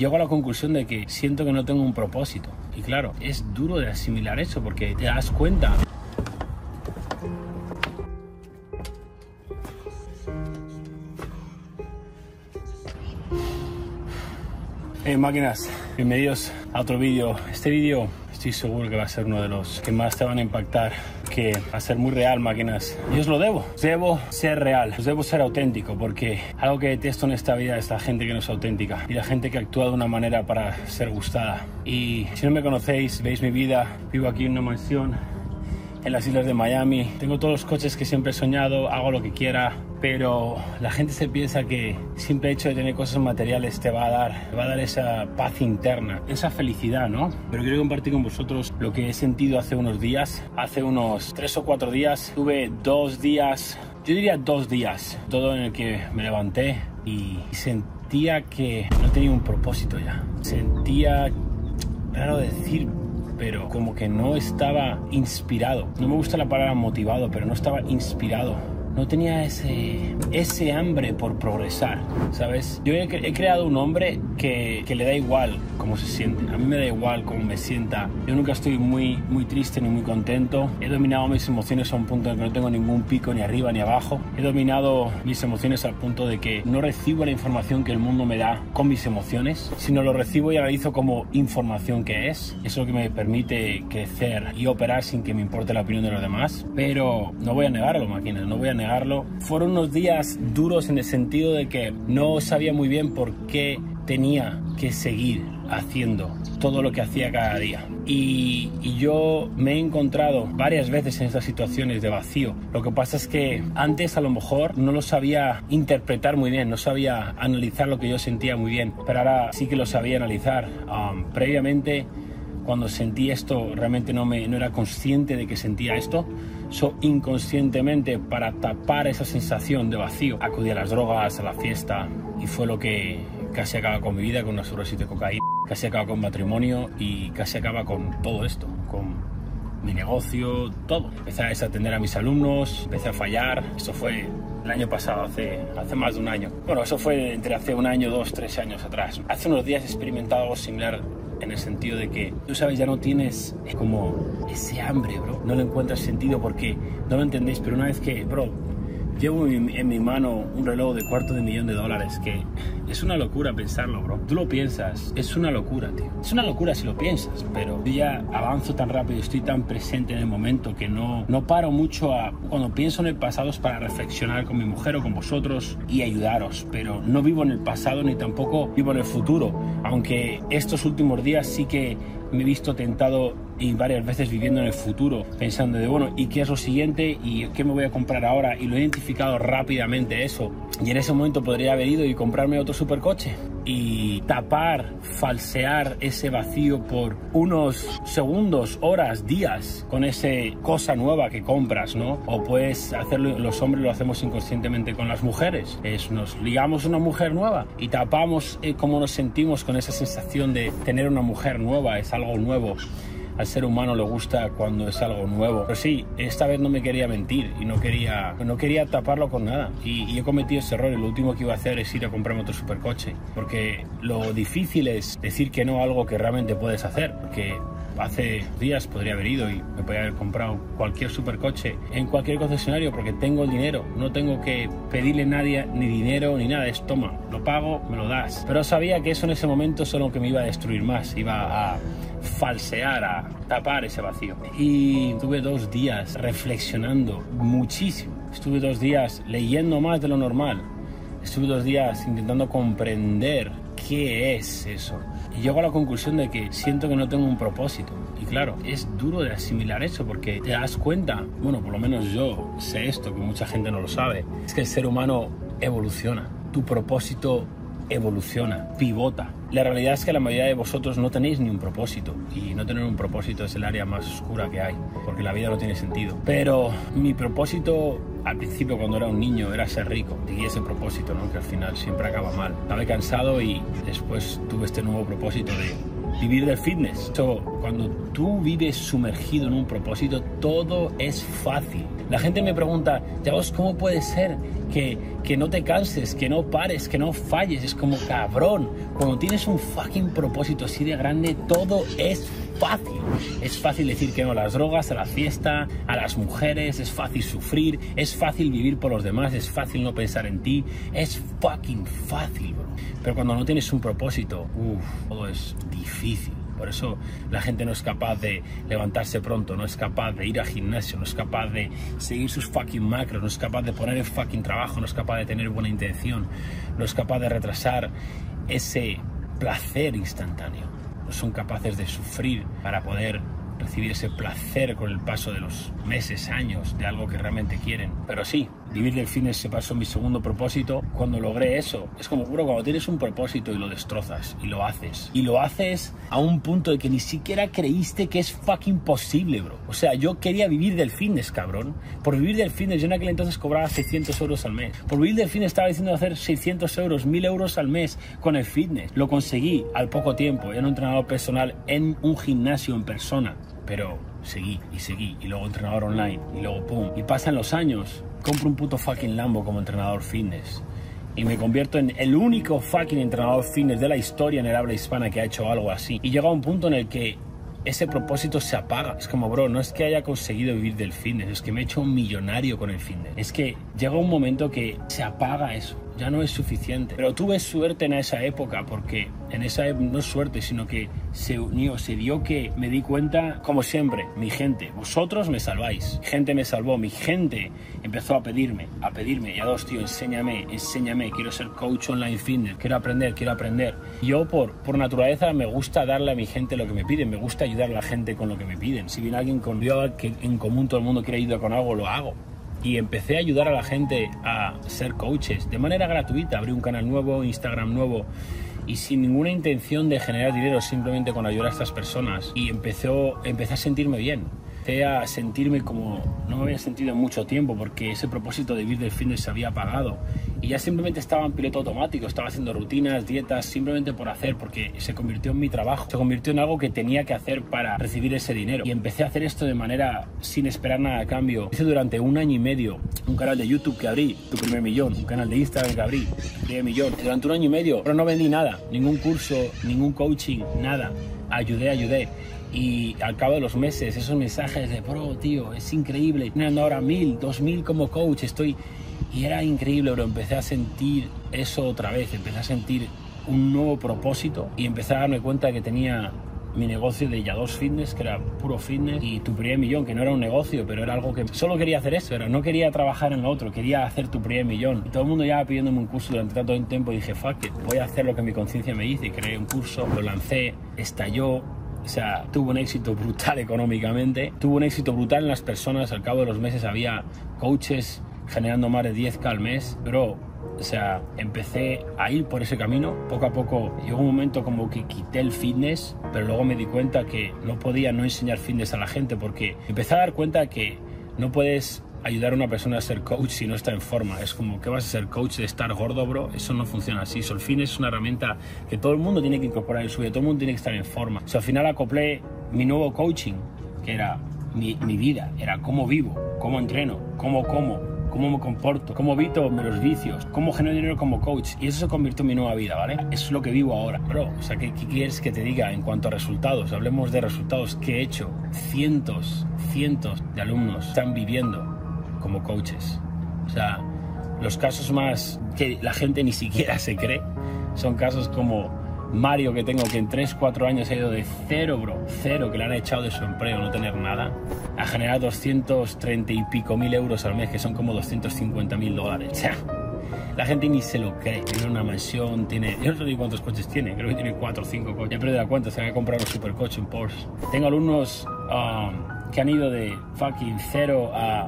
llego a la conclusión de que siento que no tengo un propósito. Y claro, es duro de asimilar eso porque te das cuenta. Máquinas, bienvenidos a otro vídeo. Este vídeo estoy seguro que va a ser uno de los que más te van a impactar, que va a ser muy real, máquinas. Y os lo debo ser real, os debo ser auténtico, porque algo que detesto en esta vida es la gente que no es auténtica y la gente que actúa de una manera para ser gustada. Y si no me conocéis, veis mi vida, vivo aquí en una mansión en las islas de Miami, tengo todos los coches que siempre he soñado, hago lo que quiera, pero la gente se piensa que el simple hecho de tener cosas materiales te va a dar esa paz interna, esa felicidad, ¿no? Pero quiero compartir con vosotros lo que he sentido hace unos días. Hace unos 3 o 4 días tuve 2 días, yo diría 2 días, todo en el que me levanté y sentía que no tenía un propósito ya. Sentía, raro decir, pero como que no estaba inspirado. No me gusta la palabra motivado, pero no estaba inspirado. No tenía ese hambre por progresar, ¿sabes? Yo he creado un hombre que le da igual cómo se siente. A mí me da igual cómo me sienta. Yo nunca estoy muy triste ni muy contento. He dominado mis emociones a un punto en que no tengo ningún pico ni arriba ni abajo. He dominado mis emociones al punto de que no recibo la información que el mundo me da con mis emociones, sino lo recibo y analizo como información que es. Eso es lo que me permite crecer y operar sin que me importe la opinión de los demás. Pero no voy a negarlo, máquinas, no voy a negarlo. Fueron unos días duros en el sentido de que no sabía muy bien por qué tenía que seguir haciendo todo lo que hacía cada día. Y yo me he encontrado varias veces en estas situaciones de vacío. Lo que pasa es que antes a lo mejor no lo sabía interpretar muy bien, no sabía analizar lo que yo sentía muy bien, pero ahora sí que lo sabía analizar. Previamente, cuando sentí esto, realmente no era consciente de que sentía esto. Inconscientemente, para tapar esa sensación de vacío, acudí a las drogas, a la fiesta, y fue lo que casi acaba con mi vida, con una sobredosis de cocaína, casi acaba con matrimonio y casi acaba con todo esto, con mi negocio, todo. Empecé a desatender a mis alumnos, empecé a fallar. Esto fue el año pasado, hace más de un año. Bueno, eso fue entre hace 1 año, 2, 3 años atrás. Hace unos días he experimentado algo similar, en el sentido de que, tú sabes, ya no tienes como ese hambre, bro. No le encuentras sentido porque no lo entendéis, pero una vez que, bro, llevo en mi mano un reloj de $250,000, que es una locura pensarlo, bro. Tú lo piensas, es una locura, tío. Es una locura si lo piensas, pero yo ya avanzo tan rápido, estoy tan presente en el momento que no paro mucho cuando pienso en el pasado es para reflexionar con mi mujer o con vosotros y ayudaros, pero no vivo en el pasado ni tampoco vivo en el futuro, aunque estos últimos días sí que me he visto tentado y varias veces viviendo en el futuro, pensando de, bueno, ¿y qué es lo siguiente? ¿Y qué me voy a comprar ahora? Y lo he identificado rápidamente eso. Y en ese momento podría haber ido y comprarme otro supercoche y tapar, falsear ese vacío por unos segundos, horas, días con esa cosa nueva que compras, ¿no? O puedes hacerlo, los hombres lo hacemos inconscientemente con las mujeres. Nos ligamos a una mujer nueva y tapamos cómo nos sentimos con esa sensación de tener una mujer nueva, es algo nuevo. Al ser humano le gusta cuando es algo nuevo. Pero sí, esta vez no me quería mentir y no quería taparlo con nada. Y he cometido ese error y lo último que iba a hacer es ir a comprarme otro supercoche. Porque lo difícil es decir que no a algo que realmente puedes hacer. Porque hace días podría haber ido y me podría haber comprado cualquier supercoche en cualquier concesionario porque tengo el dinero. No tengo que pedirle a nadie ni dinero ni nada. Es toma, lo pago, me lo das. Pero sabía que eso en ese momento solo que me iba a destruir más. Iba a falsear, a tapar ese vacío. Y estuve 2 días reflexionando muchísimo. Estuve 2 días leyendo más de lo normal. Estuve 2 días intentando comprender qué es eso. Y llego a la conclusión de que siento que no tengo un propósito. Y claro, es duro de asimilar eso porque te das cuenta, bueno, por lo menos yo sé esto, que mucha gente no lo sabe, es que el ser humano evoluciona. Tu propósito evoluciona, pivota. La realidad es que la mayoría de vosotros no tenéis ni un propósito, y no tener un propósito es el área más oscura que hay, porque la vida no tiene sentido. Pero mi propósito al principio, cuando era un niño, era ser rico, y ese propósito, ¿no?, que al final siempre acaba mal. Estaba cansado y después tuve este nuevo propósito de vivir del fitness. Cuando tú vives sumergido en un propósito, todo es fácil. La gente me pregunta, ya vos, ¿cómo puede ser que no te canses, que no pares, que no falles? Es como, cabrón, cuando tienes un fucking propósito así de grande, todo es fácil. Es fácil decir que no a las drogas, a la fiesta, a las mujeres, es fácil sufrir, es fácil vivir por los demás, es fácil no pensar en ti, es fucking fácil, bro. Pero cuando no tienes un propósito, todo es difícil. Por eso la gente no es capaz de levantarse pronto, no es capaz de ir al gimnasio, no es capaz de seguir sus fucking macros, no es capaz de poner el fucking trabajo, no es capaz de tener buena intención, no es capaz de retrasar ese placer instantáneo. No son capaces de sufrir para poder recibir ese placer con el paso de los meses, años, de algo que realmente quieren. Pero sí, vivir del fitness se pasó mi segundo propósito. Cuando logré eso, es como, bro, cuando tienes un propósito y lo destrozas, y lo haces a un punto de que ni siquiera creíste que es fucking posible, bro. O sea, yo quería vivir del fitness, cabrón. Por vivir del fitness, yo en aquel entonces cobraba 600 euros al mes. Por vivir del fitness estaba diciendo hacer 600 euros, 1000 euros al mes con el fitness. Lo conseguí al poco tiempo, era un entrenador personal en un gimnasio en persona. Pero seguí, y luego entrenador online, y luego pum. Y pasan los años, compro un puto fucking Lambo como entrenador fitness. Y me convierto en el único fucking entrenador fitness de la historia en el habla hispana que ha hecho algo así. Y llega un punto en el que ese propósito se apaga. Es como, bro, no es que haya conseguido vivir del fitness, es que me he hecho un millonario con el fitness. Es que llega un momento que se apaga eso. Ya no es suficiente. Pero tuve suerte en esa época, porque en esa época, no suerte, sino que se unió, se dio que me di cuenta, como siempre, mi gente, vosotros me salváis. Mi gente me salvó, mi gente empezó a pedirme, ya dos, tío, enséñame, quiero ser coach online fitness, quiero aprender. Yo por naturaleza me gusta darle a mi gente lo que me piden, me gusta ayudar a la gente con lo que me piden. Si viene alguien con algo que en común todo el mundo quiere ayudar con algo, lo hago. Y empecé a ayudar a la gente a ser coaches de manera gratuita. Abrí un canal nuevo, Instagram nuevo, y sin ninguna intención de generar dinero, simplemente con ayudar a estas personas. Y empecé a sentirme bien. Empecé a sentirme como no me había sentido en mucho tiempo, porque ese propósito de vivir del fitness se había apagado. Y ya simplemente estaba en piloto automático, estaba haciendo rutinas, dietas, simplemente por hacer, porque se convirtió en mi trabajo. Se convirtió en algo que tenía que hacer para recibir ese dinero. Y empecé a hacer esto de manera sin esperar nada a cambio. Hice durante 1 año y medio un canal de YouTube que abrí, tu primer millón, un canal de Instagram que abrí, tu primer millón. Durante 1 año y medio, pero no vendí nada, ningún curso, ningún coaching, nada. Ayudé. Y al cabo de los meses, esos mensajes de, bro, tío, es increíble, ganando ahora 1000, 2000 como coach, y era increíble, bro. Empecé a sentir eso otra vez, empecé a sentir un nuevo propósito y empecé a darme cuenta de que tenía mi negocio de Ya2 Fitness, que era puro fitness, y tu primer millón, que no era un negocio, pero era algo que solo quería hacer eso, no quería trabajar en lo otro, quería hacer tu primer millón. Y todo el mundo ya pidiéndome un curso durante tanto tiempo, y dije, fuck it, voy a hacer lo que mi conciencia me dice, y creé un curso, lo lancé, estalló. O sea, tuvo un éxito brutal económicamente, tuvo un éxito brutal en las personas. Al cabo de los meses había coaches generando más de 10.000 al mes, pero, o sea, empecé a ir por ese camino. Poco a poco llegó un momento como que quité el fitness, pero luego me di cuenta que no podía no enseñar fitness a la gente, porque empecé a dar cuenta que no puedes ayudar a una persona a ser coach si no está en forma. Es como, ¿qué vas a ser coach de estar gordo, bro? Eso no funciona así. El fitness es una herramienta que todo el mundo tiene que incorporar en su vida, todo el mundo tiene que estar en forma. Al final acoplé mi nuevo coaching, que era mi vida, era cómo vivo, cómo entreno, cómo me comporto, cómo evito los vicios, cómo genero dinero como coach. Y eso se convirtió en mi nueva vida, ¿vale? Eso es lo que vivo ahora, bro. O sea, ¿qué quieres que te diga en cuanto a resultados? Hablemos de resultados que he hecho. Cientos de alumnos están viviendo como coaches. O sea, los casos más que la gente ni siquiera se cree son casos como Mario, que tengo, que en 3-4 años ha ido de cero, bro, cero, que le han echado de su empleo, no tener nada, a generar 230 y pico mil euros al mes, que son como 250.000 dólares. O sea, la gente ni se lo cree. Tiene una mansión, tiene... Yo no sé ni cuántos coches tiene, creo que tiene 4 o 5 coches. Ya he perdido la cuenta, se va a comprar un supercoche, un Porsche. Tengo alumnos que han ido de fucking 0 a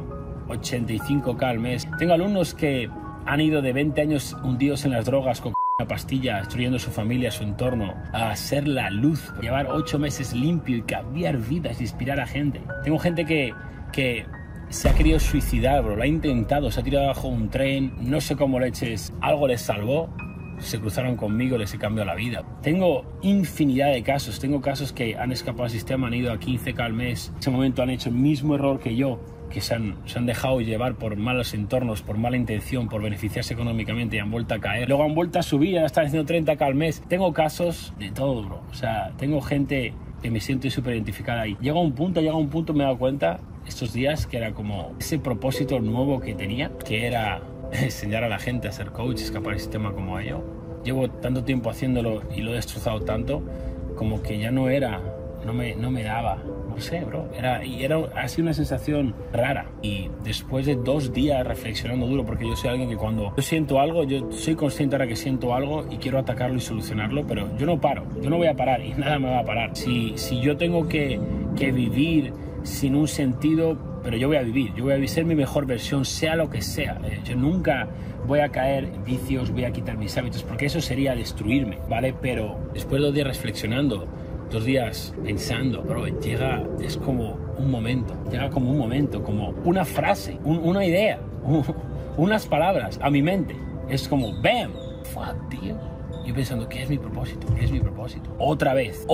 85.000 al mes. Tengo alumnos que han ido de 20 años hundidos en las drogas, con una pastilla, destruyendo su familia, su entorno, a ser la luz, llevar 8 meses limpio y cambiar vidas, inspirar a gente. Tengo gente que se ha querido suicidar, bro, lo ha intentado, se ha tirado bajo un tren, no sé cómo leches, algo les salvó, se cruzaron conmigo, les he cambiado la vida. Tengo infinidad de casos, tengo casos que han escapado al sistema, han ido a 15.000 al mes, en ese momento han hecho el mismo error que yo, que se han dejado llevar por malos entornos, por mala intención, por beneficiarse económicamente y han vuelto a caer. Luego han vuelto a subir, ya están haciendo 30K al mes. Tengo casos de todo, bro. O sea, tengo gente que me siento súper identificada ahí. Llega un punto, me he dado cuenta estos días que era como ese propósito nuevo que tenía, que era enseñar a la gente a ser coach, escapar del sistema como yo. Llevo tanto tiempo haciéndolo y lo he destrozado tanto, como que ya no era, no me daba. No sé, bro, ha sido una sensación rara. Y después de 2 días reflexionando duro, porque yo soy alguien que cuando yo siento algo, yo soy consciente ahora que siento algo y quiero atacarlo y solucionarlo, pero yo no paro, yo no voy a parar y nada me va a parar. Si yo tengo que vivir sin un sentido, pero yo voy a vivir, yo voy a ser mi mejor versión, sea lo que sea. Yo nunca voy a caer en vicios, voy a quitar mis hábitos, porque eso sería destruirme, ¿vale? Pero después de 2 días reflexionando, 2 días pensando, bro, es como un momento, llega como un momento, como una frase, una idea, unas palabras a mi mente. Es como, ¡bam! Fuck, tío. Yo pensando, ¿qué es mi propósito? ¿Qué es mi propósito? Otra vez.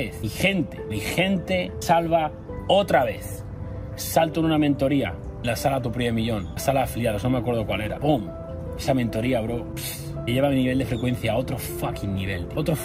Mi gente salva otra vez. Salto en una mentoría, la sala Tu Primer Millón, la sala de afiliados, no me acuerdo cuál era. ¡Pum! Esa mentoría, bro, que lleva mi nivel de frecuencia a otro fucking nivel.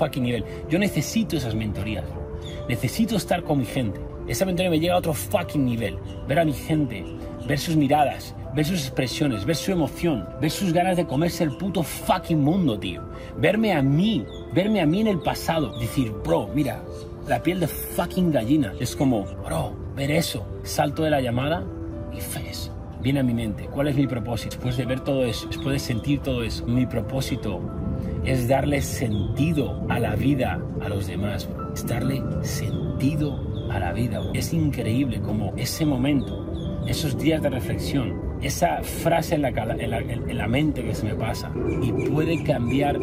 Yo necesito esas mentorías, bro. Necesito estar con mi gente. Esa mentoría me llega a otro fucking nivel. Ver a mi gente, ver sus miradas, ver sus expresiones, ver su emoción, ver sus ganas de comerse el puto fucking mundo, tío. Verme a mí en el pasado. Decir, bro, mira, la piel de fucking gallina. Es como, bro, ver eso. Salto de la llamada y fes. Viene a mi mente, ¿cuál es mi propósito? Después de ver todo eso, después de sentir todo eso, mi propósito es darle sentido a la vida a los demás, bro. Es darle sentido a la vida, bro. Es increíble como ese momento, esos días de reflexión, esa frase en la mente que se me pasa y puede cambiar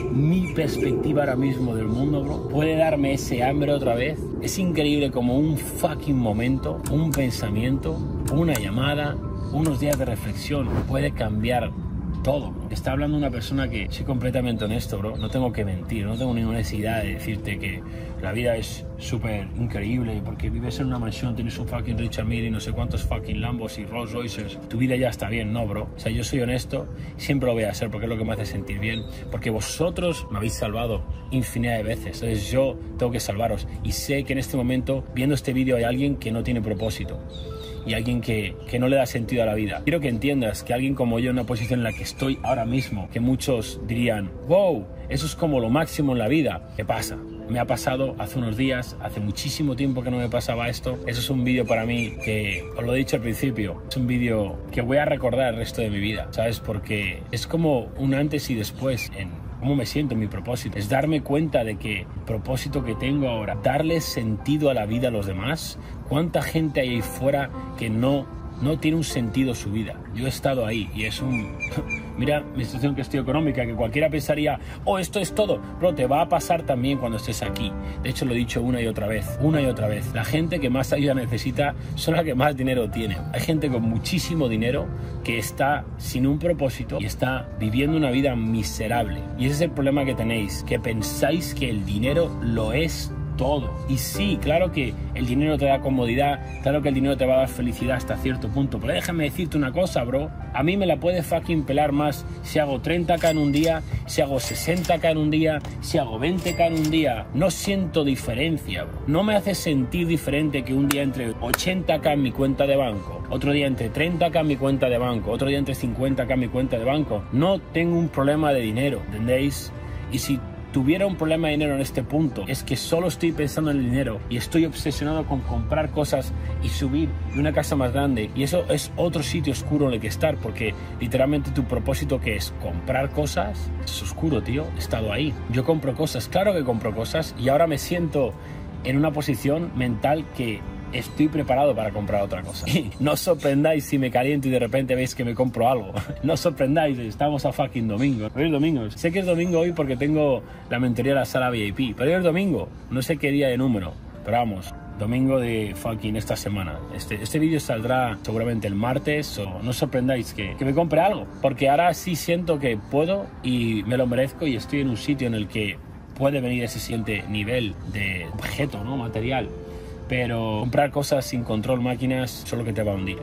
mi perspectiva ahora mismo del mundo, bro. Puede darme ese hambre otra vez. Es increíble como un fucking momento, un pensamiento, una llamada, unos días de reflexión puede cambiar todo, bro. Está hablando una persona que soy completamente honesto, bro. No tengo que mentir, no tengo ninguna necesidad de decirte que la vida es súper increíble porque vives en una mansión, tienes un fucking Richard Mille y no sé cuántos fucking Lambos y Rolls Royces. Tu vida ya está bien, no, bro. O sea, yo soy honesto, siempre lo voy a ser porque es lo que me hace sentir bien. Porque vosotros me habéis salvado infinidad de veces. Entonces yo tengo que salvaros. Y sé que en este momento, viendo este vídeo, hay alguien que no tiene propósito. Y alguien que no le da sentido a la vida. Quiero que entiendas que alguien como yo en una posición en la que estoy ahora mismo, que muchos dirían, wow, eso es como lo máximo en la vida. ¿Qué pasa? Me ha pasado hace unos días, hace muchísimo tiempo que no me pasaba esto. Eso es un vídeo para mí que, os lo he dicho al principio, es un vídeo que voy a recordar el resto de mi vida, ¿sabes? Porque es como un antes y después en cómo me siento en mi propósito. Es darme cuenta de que el propósito que tengo ahora, darle sentido a la vida a los demás. ¿Cuánta gente hay ahí fuera que no tiene un sentido su vida? Yo he estado ahí y es un... Mira mi situación que estoy económica, que cualquiera pensaría, oh, esto es todo. Pero te va a pasar también cuando estés aquí. De hecho, lo he dicho una y otra vez. La gente que más ayuda necesita son la que más dinero tiene. Hay gente con muchísimo dinero que está sin un propósito y está viviendo una vida miserable. Y ese es el problema que tenéis, que pensáis que el dinero lo es todo. Y sí, claro que el dinero te da comodidad, claro que el dinero te va a dar felicidad hasta cierto punto, pero déjame decirte una cosa, bro. A mí me la puede fucking pelar más si hago 30K en un día, si hago 60K en un día, si hago 20K en un día. No siento diferencia, bro. No me hace sentir diferente que un día entre 80K en mi cuenta de banco, otro día entre 30K en mi cuenta de banco, otro día entre 50K en mi cuenta de banco. No tengo un problema de dinero, ¿entendéis? Y si tuviera un problema de dinero en este punto, es que solo estoy pensando en el dinero y estoy obsesionado con comprar cosas y subir de una casa más grande, y eso es otro sitio oscuro en el que estar, porque literalmente tu propósito, que es comprar cosas, es oscuro, tío. He estado ahí, yo compro cosas, claro que compro cosas, y ahora me siento en una posición mental que estoy preparado para comprar otra cosa. Y no os sorprendáis si me caliento y de repente veis que me compro algo. No os sorprendáis, estamos a fucking domingo. Hoy es domingo. Sé que es domingo hoy porque tengo la mentoría de la sala VIP. Pero hoy es domingo. No sé qué día de número. Pero vamos, domingo de fucking esta semana. Este vídeo saldrá seguramente el martes. O no os sorprendáis que me compre algo. Porque ahora sí siento que puedo y me lo merezco, y estoy en un sitio en el que puede venir ese siguiente nivel de objeto, ¿no? Material. Pero comprar cosas sin control, máquinas, son lo que te va a hundir.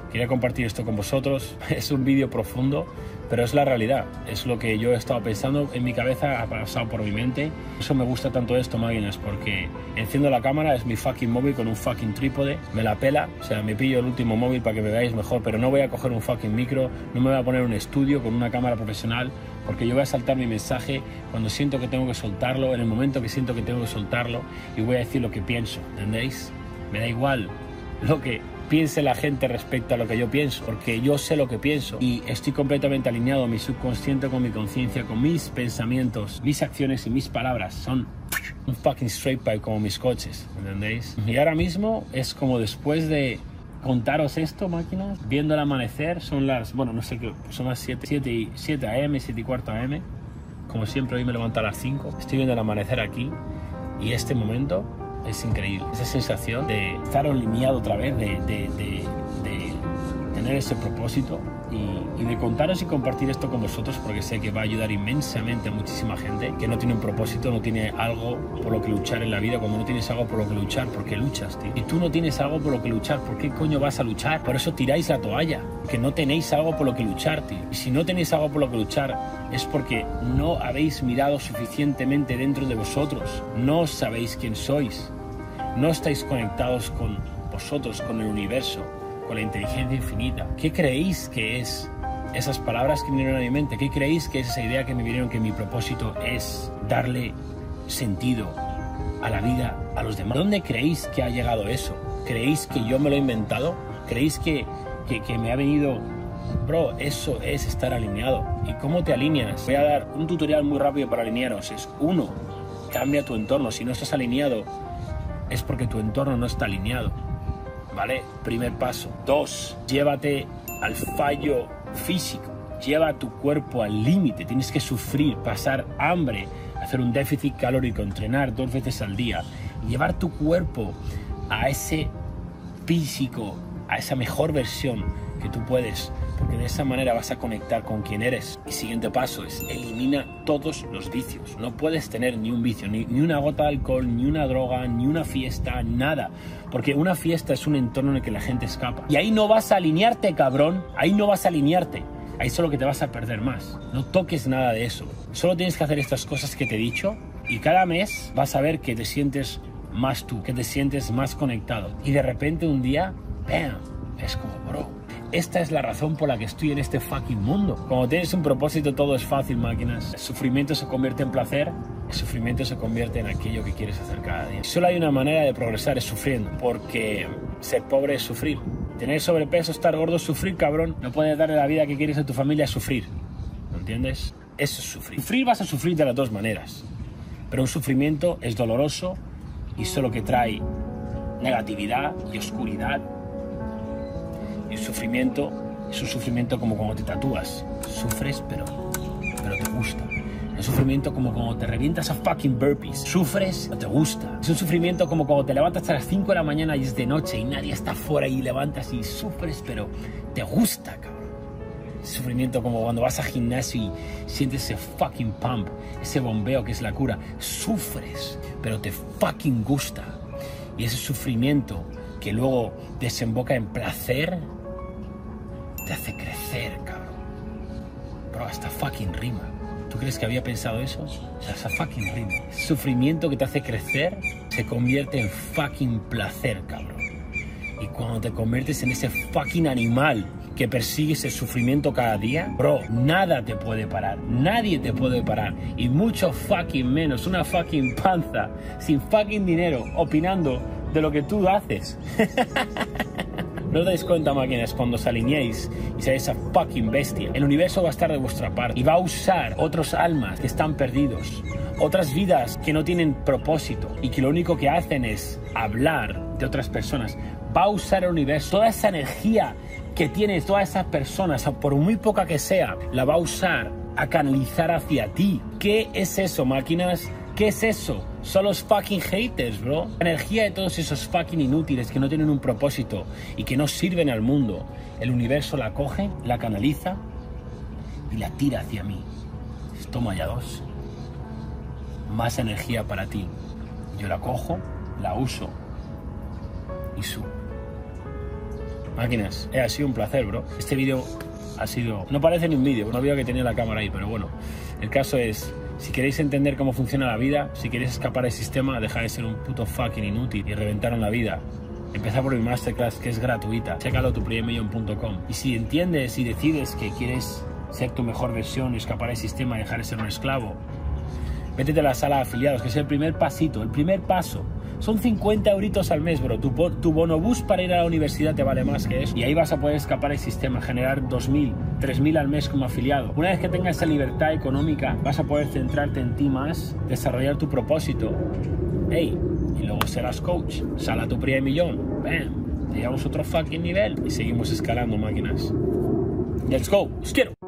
Quería compartir esto con vosotros. Es un vídeo profundo, pero es la realidad. Es lo que yo he estado pensando en mi cabeza, ha pasado por mi mente. Por eso me gusta tanto esto, máquinas, porque enciendo la cámara, es mi fucking móvil con un fucking trípode, me la pela, o sea, me pillo el último móvil para que me veáis mejor, pero no voy a coger un fucking micro, no me voy a poner un estudio con una cámara profesional, porque yo voy a saltar mi mensaje cuando siento que tengo que soltarlo, en el momento que siento que tengo que soltarlo, y voy a decir lo que pienso, ¿entendéis? Me da igual lo que piense la gente respecto a lo que yo pienso, porque yo sé lo que pienso y estoy completamente alineado, mi subconsciente con mi conciencia, con mis pensamientos, mis acciones y mis palabras son un fucking straight pipe como mis coches, ¿entendéis? Y ahora mismo es como después de contaros esto, máquinas, viendo el amanecer, son las, bueno, no sé qué, son las 7 AM, 7 y cuarto AM, como siempre hoy me levanto a las 5, estoy viendo el amanecer aquí y este momento es increíble, esa sensación de estar alineado otra vez, de tener ese propósito y de contaros y compartir esto con vosotros, porque sé que va a ayudar inmensamente a muchísima gente que no tiene un propósito, no tiene algo por lo que luchar en la vida. Cuando no tienes algo por lo que luchar, ¿por qué luchas, tío? Y tú no tienes algo por lo que luchar, ¿por qué coño vas a luchar? Por eso tiráis la toalla, que no tenéis algo por lo que luchar, tío. Y si no tenéis algo por lo que luchar, es porque no habéis mirado suficientemente dentro de vosotros, no sabéis quién sois, no estáis conectados con vosotros, con el universo, con la inteligencia infinita. ¿Qué creéis que es esas palabras que vinieron a mi mente? ¿Qué creéis que es esa idea que me vinieron, que mi propósito es darle sentido a la vida, a los demás? ¿Dónde creéis que ha llegado eso? ¿Creéis que yo me lo he inventado? ¿Creéis que me ha venido? Bro, eso es estar alineado. ¿Y cómo te alineas? Voy a dar un tutorial muy rápido para alinearos. Es 1, cambia tu entorno. Si no estás alineado, es porque tu entorno no está alineado, ¿vale? Primer paso. 2, llévate al fallo físico. Lleva tu cuerpo al límite. Tienes que sufrir, pasar hambre, hacer un déficit calórico, entrenar 2 veces al día. Llevar tu cuerpo a ese físico, a esa mejor versión que tú puedes, porque de esa manera vas a conectar con quien eres. Y siguiente paso es elimina todos los vicios. No puedes tener ni un vicio, ni una gota de alcohol, ni una droga, ni una fiesta, nada, porque una fiesta es un entorno en el que la gente escapa y ahí no vas a alinearte, cabrón. Ahí no vas a alinearte, ahí solo que te vas a perder más. No toques nada de eso, solo tienes que hacer estas cosas que te he dicho y cada mes vas a ver que te sientes más tú, que te sientes más conectado y de repente un día, ¡bam!, es como, bro, esta es la razón por la que estoy en este fucking mundo. Cuando tienes un propósito todo es fácil, máquinas. El sufrimiento se convierte en placer, el sufrimiento se convierte en aquello que quieres hacer cada día. Solo hay una manera de progresar, es sufriendo, porque ser pobre es sufrir. Tener sobrepeso, estar gordo es sufrir, cabrón. No puedes darle la vida que quieres a tu familia, es sufrir. ¿Me entiendes? Eso es sufrir. Sufrir vas a sufrir de las dos maneras, pero un sufrimiento es doloroso y solo que trae negatividad y oscuridad. Y el sufrimiento es un sufrimiento como cuando te tatúas. Sufres, pero te gusta. Es un sufrimiento como cuando te revientas a fucking burpees. Sufres, pero te gusta. Es un sufrimiento como cuando te levantas a las 5 de la mañana y es de noche y nadie está fuera y levantas y sufres, pero te gusta, cabrón. Es un sufrimiento como cuando vas al gimnasio y sientes ese fucking pump, ese bombeo que es la cura. Sufres, pero te fucking gusta. Y ese sufrimiento que luego desemboca en placer te hace crecer, cabrón. Bro, hasta fucking rima. ¿Tú crees que había pensado eso? O sea, esa fucking rima. El sufrimiento que te hace crecer se convierte en fucking placer, cabrón. Y cuando te conviertes en ese fucking animal que persigues el sufrimiento cada día, bro, nada te puede parar. Nadie te puede parar. Y mucho fucking menos una fucking panza sin fucking dinero opinando de lo que tú haces. No os dais cuenta, máquinas, cuando os alineéis y seáis esa fucking bestia, el universo va a estar de vuestra parte y va a usar otros almas que están perdidos, otras vidas que no tienen propósito y que lo único que hacen es hablar de otras personas. Va a usar el universo, toda esa energía que tienes, todas esas personas, por muy poca que sea, la va a usar a canalizar hacia ti. ¿Qué es eso, máquinas? ¿Qué es eso? Son los fucking haters, bro. La energía de todos esos fucking inútiles que no tienen un propósito y que no sirven al mundo, el universo la coge, la canaliza y la tira hacia mí. Toma ya 2. Más energía para ti. Yo la cojo, la uso y subo. Máquinas, ha sido un placer, bro. Este vídeo ha sido... No parece ni un vídeo, no había que tener la cámara ahí, pero bueno. El caso es, si queréis entender cómo funciona la vida, si queréis escapar del sistema, dejar de ser un puto fucking inútil y reventar en la vida. Empieza por mi masterclass, que es gratuita. Chécalo, tuprimermillón.com. Y si entiendes y decides que quieres ser tu mejor versión y escapar del sistema y dejar de ser un esclavo, métete a la sala de afiliados, que es el primer pasito, el primer paso. Son 50 euritos al mes, bro. Tu bonobús para ir a la universidad te vale más que eso. Y ahí vas a poder escapar del sistema, generar 2.000, 3.000 al mes como afiliado. Una vez que tengas esa libertad económica, vas a poder centrarte en ti más, desarrollar tu propósito. Hey, y luego serás coach. Sal a tu primer millón. Bam. Llegamos a otro fucking nivel y seguimos escalando, máquinas. Let's go. Os quiero.